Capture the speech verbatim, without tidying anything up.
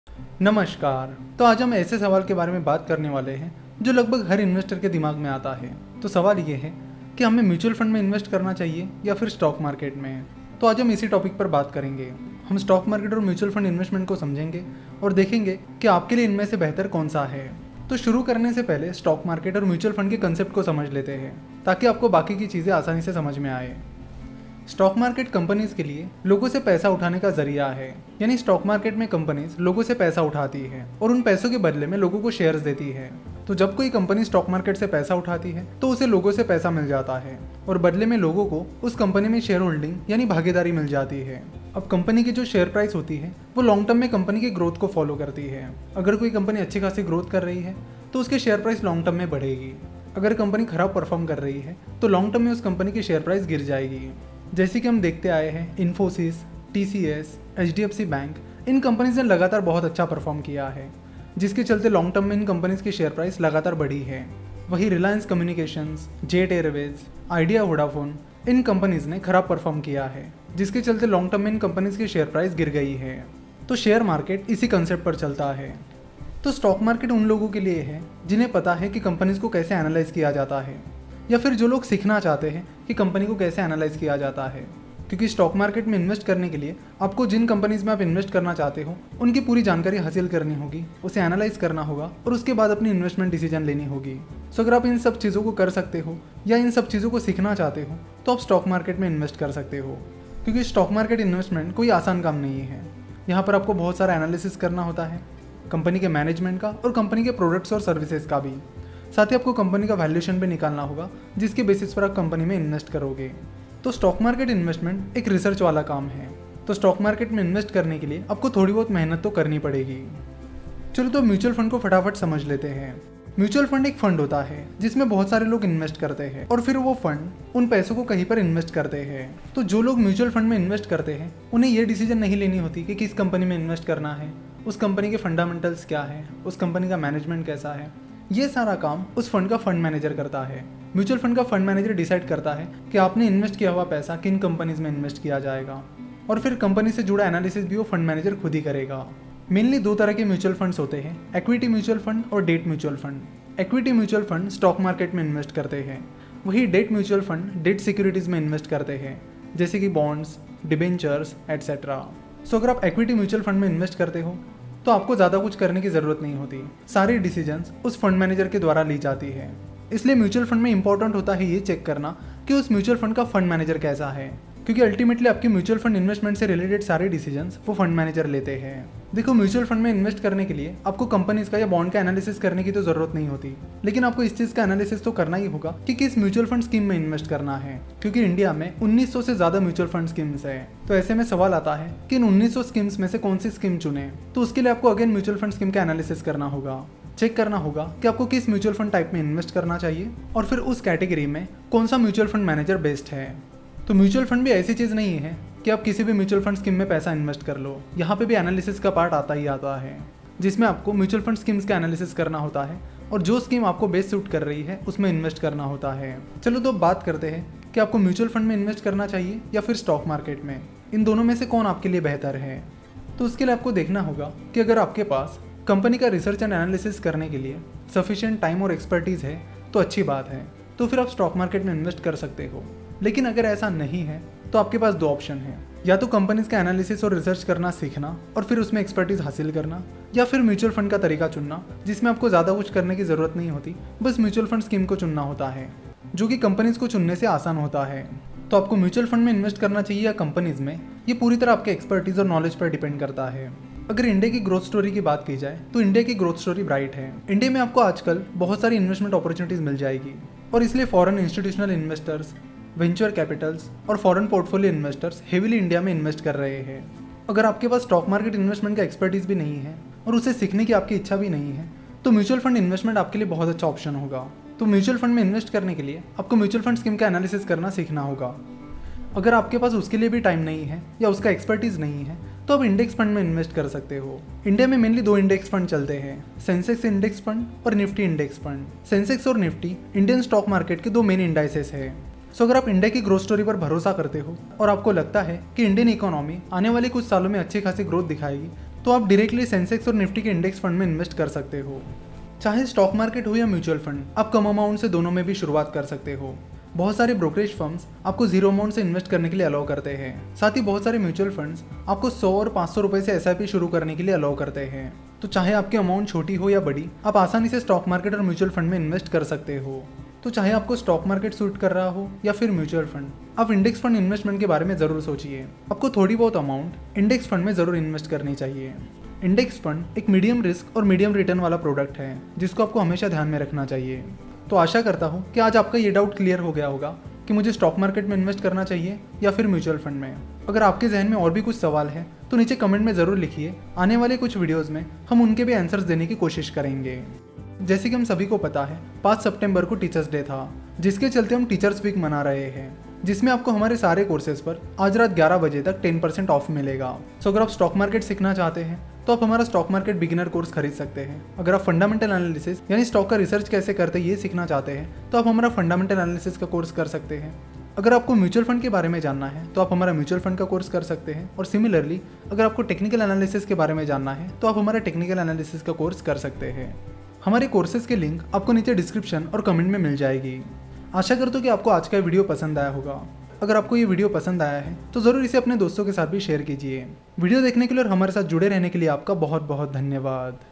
नमस्कार। तो आज हम ऐसे सवाल के बारे में बात करने वाले हैं जो लगभग हर इन्वेस्टर के दिमाग में आता है। तो सवाल ये है कि हमें म्यूचुअल फंड में इन्वेस्ट करना चाहिए या फिर स्टॉक मार्केट में। तो आज हम इसी टॉपिक पर बात करेंगे। हम स्टॉक मार्केट और म्यूचुअल फंड इन्वेस्टमेंट को समझेंगे और देखेंगे कि आपके लिए इनमें से बेहतर कौन सा है। तो शुरू करने से पहले स्टॉक मार्केट और म्यूचुअल फंड के कंसेप्ट को समझ लेते हैं ताकि आपको बाकी की चीज़ें आसानी से समझ में आए। स्टॉक मार्केट कंपनीज के लिए लोगों से पैसा उठाने का जरिया है। यानी स्टॉक मार्केट में कंपनीज लोगों से पैसा उठाती है और उन पैसों के बदले में लोगों को शेयर्स देती है। तो जब कोई कंपनी स्टॉक मार्केट से पैसा उठाती है तो उसे लोगों से पैसा मिल जाता है और बदले में लोगों को उस कंपनी में शेयर होल्डिंग यानी भागीदारी मिल जाती है। अब कंपनी की जो शेयर प्राइस होती है वो लॉन्ग टर्म में कंपनी की ग्रोथ को फॉलो करती है। अगर कोई कंपनी अच्छी खासी ग्रोथ कर रही है तो उसकी शेयर प्राइस लॉन्ग टर्म में बढ़ेगी। अगर कंपनी खराब परफॉर्म कर रही है तो लॉन्ग टर्म में उस कंपनी की शेयर प्राइस गिर जाएगी। जैसे कि हम देखते आए हैं Infosys, T C S, H D F C bank, इन कंपनीज ने लगातार बहुत अच्छा परफॉर्म किया है जिसके चलते लॉन्ग टर्म में इन कंपनीज की शेयर प्राइस लगातार बढ़ी है। वही Reliance communications, Jet Airways, Idea, Vodafone, इन कंपनीज ने खराब परफॉर्म किया है जिसके चलते लॉन्ग टर्म में इन कंपनीज की शेयर प्राइस गिर गई है। तो शेयर मार्केट इसी कंसेप्ट पर चलता है। तो स्टॉक मार्केट उन लोगों के लिए है जिन्हें पता है कि कंपनीज को कैसे एनालाइज किया जाता है या फिर जो लोग सीखना चाहते हैं कि कंपनी को कैसे एनालाइज किया जाता है। क्योंकि स्टॉक मार्केट में इन्वेस्ट करने के लिए आपको जिन कंपनीज में आप इन्वेस्ट करना चाहते हो उनकी पूरी जानकारी हासिल करनी होगी, उसे एनालाइज करना होगा और उसके बाद अपनी इन्वेस्टमेंट डिसीजन लेनी होगी। सो अगर आप इन सब चीज़ों को कर सकते हो या इन सब चीज़ों को सीखना चाहते हो तो आप स्टॉक मार्केट में इन्वेस्ट कर सकते हो। क्योंकि स्टॉक मार्केट इन्वेस्टमेंट कोई आसान काम नहीं है। यहाँ पर आपको बहुत सारा एनालिसिस करना होता है, कंपनी के मैनेजमेंट का और कंपनी के प्रोडक्ट्स और सर्विसेज का भी। साथ ही आपको कंपनी का वैल्यूएशन भी निकालना होगा जिसके बेसिस पर आप कंपनी में इन्वेस्ट करोगे। तो स्टॉक मार्केट इन्वेस्टमेंट एक रिसर्च वाला काम है। तो स्टॉक मार्केट में इन्वेस्ट करने के लिए आपको थोड़ी बहुत मेहनत तो करनी पड़ेगी। चलो तो म्यूचुअल फंड को फटाफट समझ लेते हैं। म्यूचुअल फंड एक फंड होता है जिसमें बहुत सारे लोग इन्वेस्ट करते हैं और फिर वो फंड उन पैसों को कहीं पर इन्वेस्ट करते हैं। तो जो लोग म्यूचुअल फंड में इन्वेस्ट करते हैं उन्हें ये डिसीजन नहीं लेनी होती कि किस कंपनी में इन्वेस्ट करना है, उस कंपनी के फंडामेंटल्स क्या है, उस कंपनी का मैनेजमेंट कैसा है। ये सारा काम उस फंड का फंड मैनेजर करता है। म्यूचुअल फंड का फंड मैनेजर डिसाइड करता है कि आपने इन्वेस्ट किया हुआ पैसा किन कंपनीज में इन्वेस्ट किया जाएगा और फिर कंपनी से जुड़ा एनालिसिस भी वो फंड मैनेजर खुद ही करेगा। मेनली दो तरह के म्यूचुअल फंड्स होते हैं, इक्विटी म्यूचुअल फंड और debt mutual fund. Equity mutual fund stock market में इन्वेस्ट करते हैं, वही debt mutual fund debt securities में इन्वेस्ट करते हैं जैसे कि बॉन्ड्स, डिबेंचर्स एटसेट्रा। सो अगर आप इक्विटी म्यूचुअल फंड में इन्वेस्ट करते हो तो आपको ज़्यादा कुछ करने की ज़रूरत नहीं होती। सारी डिसीजंस उस फंड मैनेजर के द्वारा ली जाती है। इसलिए म्यूचुअल फंड में इंपॉर्टेंट होता है ये चेक करना कि उस म्यूचुअल फंड का फंड मैनेजर कैसा है, क्योंकि अल्टीमेटली आपकी म्यूचुअल फंड इन्वेस्टमेंट से रिलेटेड सारे डिसीजंस वो फंड मैनेजर लेते हैं। देखो, म्यूचुअल फंड में इन्वेस्ट करने के लिए आपको कंपनीज का या बॉन्ड का एनालिसिस करने की तो जरूरत नहीं होती, लेकिन आपको इस चीज़ का एनालिसिस तो करना ही होगा कि किस म्यूचुअल फंड स्कीम में इन्वेस्ट करना है। क्योंकि इंडिया में उन्नीस सौ से ज़्यादा म्यूचुअल फंड स्कीम्स है। तो ऐसे में सवाल आता है कि इन उन्नीस सौ स्कीम्स में से कौन सी स्कीम चुने। तो उसके लिए आपको अगेन म्यूचुअल फंड स्कीम का एनालिसिस करना होगा, चेक करना होगा कि आपको किस म्यूचुअल फंड टाइप में इन्वेस्ट करना चाहिए और फिर उस कैटेगरी में कौन सा म्यूचुअल फंड मैनेजर बेस्ट है। तो म्यूचुअल फंड भी ऐसी चीज़ नहीं है कि आप किसी भी म्यूचुअल फंड स्कीम में पैसा इन्वेस्ट कर लो। यहाँ पे भी एनालिसिस का पार्ट आता ही आता है जिसमें आपको म्यूचुअल फंड स्कीम्स का एनालिसिस करना होता है और जो स्कीम आपको बेस्ट सूट कर रही है उसमें इन्वेस्ट करना होता है। चलो तो बात करते हैं कि आपको म्यूचुअल फंड में इन्वेस्ट करना चाहिए या फिर स्टॉक मार्केट में। इन दोनों में से कौन आपके लिए बेहतर है। तो उसके लिए आपको देखना होगा कि अगर आपके पास कंपनी का रिसर्च एंड एनालिसिस करने के लिए सफिशिएंट टाइम और एक्सपर्टीज़ है तो अच्छी बात है, तो फिर आप स्टॉक मार्केट में इन्वेस्ट कर सकते हो। लेकिन अगर ऐसा नहीं है तो आपके पास दो ऑप्शन हैं, या तो कंपनीज का एनालिसिस और रिसर्च करना सीखना और फिर उसमें एक्सपर्टीज हासिल करना, या फिर म्यूचुअल फंड का तरीका चुनना जिसमें आपको ज़्यादा कुछ करने की ज़रूरत नहीं होती, बस म्यूचुअल फंड स्कीम को चुनना होता है जो कि कंपनीज को चुनने से आसान होता है। तो आपको म्यूचुअल फंड में इन्वेस्ट करना चाहिए या कंपनीज में, ये पूरी तरह आपके एक्सपर्टीज और नॉलेज पर डिपेंड करता है। अगर इंडिया की ग्रोथ स्टोरी की बात की जाए तो इंडिया की ग्रोथ स्टोरी ब्राइट है। इंडिया में आपको आजकल बहुत सारी इन्वेस्टमेंट अपॉर्चुनिटीज मिल जाएगी और इसलिए foreign institutional investors, venture capitals और foreign portfolio investors heavily India में इन्वेस्ट कर रहे हैं। अगर आपके पास स्टॉक मार्केट इन्वेस्टमेंट का एक्सपर्टीज भी नहीं है और उसे सीखने की आपकी इच्छा भी नहीं है तो म्यूचुअल फंड इन्वेस्टमेंट आपके लिए बहुत अच्छा ऑप्शन होगा। तो म्यूचुअल फंड में इन्वेस्ट करने के लिए आपको म्यूचुअल फंड स्कीम का एनालिसिस करना सीखना होगा। अगर आपके पास उसके लिए भी टाइम नहीं है या उसका एक्सपर्टीज नहीं है तो आप इंडेक्स फंड में इन्वेस्ट कर सकते हो। इंडिया में मेनली दो इंडेक्स फंड चलते हैं, सेंसेक्स इंडेक्स फंड और निफ्टी इंडेक्स फंड। सेंसेक्स और निफ्टी इंडियन स्टॉक मार्केट के दो मेन इंडाइसेस है। सो अगर आप इंडिया की ग्रोथ स्टोरी पर भरोसा करते हो और आपको लगता है कि इंडियन इकोनॉमी आने वाले कुछ सालों में अच्छी खासी ग्रोथ दिखाएगी तो आप डायरेक्टली सेंसेक्स और निफ्टी के इंडेक्स फंड में इन्वेस्ट कर सकते हो। चाहे स्टॉक मार्केट हो या म्यूचुअल फंड, आप कम अमाउंट से दोनों में भी शुरुआत कर सकते हो। बहुत सारे ब्रोकरेज फर्म्स आपको जीरो अमाउंट से इन्वेस्ट करने के लिए अलाउ करते हैं। साथ ही बहुत सारे म्यूचुअल फंड्स आपको सौ और पाँच सौ रुपए से एस आई पी शुरू करने के लिए अलाउ करते हैं। तो चाहे आपकी अमाउंट छोटी हो या बड़ी, आप आसानी से स्टॉक मार्केट और म्यूचुअल फंड में इन्वेस्ट कर सकते हो। तो चाहे आपको स्टॉक मार्केट सूट कर रहा हो या फिर म्यूचुअल फंड, आप इंडेक्स फंड इन्वेस्टमेंट के बारे में ज़रूर सोचिए। आपको थोड़ी बहुत अमाउंट इंडेक्स फंड में ज़रूर इन्वेस्ट करनी चाहिए। इंडेक्स फंड एक मीडियम रिस्क और मीडियम रिटर्न वाला प्रोडक्ट है जिसको आपको हमेशा ध्यान में रखना चाहिए। तो आशा करता हूँ कि आज आपका ये डाउट क्लियर हो गया होगा कि मुझे स्टॉक मार्केट में इन्वेस्ट करना चाहिए या फिर म्यूचुअल फंड में। अगर आपके जहन में और भी कुछ सवाल है तो नीचे कमेंट में ज़रूर लिखिए। आने वाले कुछ वीडियोज़ में हम उनके भी आंसर्स देने की कोशिश करेंगे। जैसे कि हम सभी को पता है, पाँच सितंबर को टीचर्स डे था, जिसके चलते हम टीचर्स वीक मना रहे हैं, जिसमें आपको हमारे सारे कोर्सेज पर आज रात ग्यारह बजे तक टेन परसेंट ऑफ मिलेगा। सो अगर आप स्टॉक मार्केट सीखना चाहते हैं तो आप हमारा स्टॉक मार्केट बिगिनर कोर्स खरीद सकते हैं। अगर आप फंडामेंटल एनालिसिस यानी स्टॉक का रिसर्च कैसे करते हैं ये सीखना चाहते हैं तो आप हमारा फंडामेंटल एनालिसिस का कोर्स कर सकते हैं। अगर आपको म्यूचुअल फंड के बारे में जानना है तो आप हमारा म्यूचुअल फंड का कोर्स कर सकते हैं। और सिमिलरली अगर आपको टेक्निकल एनालिसिस के बारे में जानना है तो आप हमारा टेक्निकल एनालिसिस का कोर्स कर सकते हैं। हमारे कोर्सेज के लिंक आपको नीचे डिस्क्रिप्शन और कमेंट में मिल जाएगी। आशा करता हूँ कि आपको आज का वीडियो पसंद आया होगा। अगर आपको ये वीडियो पसंद आया है तो ज़रूर इसे अपने दोस्तों के साथ भी शेयर कीजिए। वीडियो देखने के लिए और हमारे साथ जुड़े रहने के लिए आपका बहुत बहुत धन्यवाद।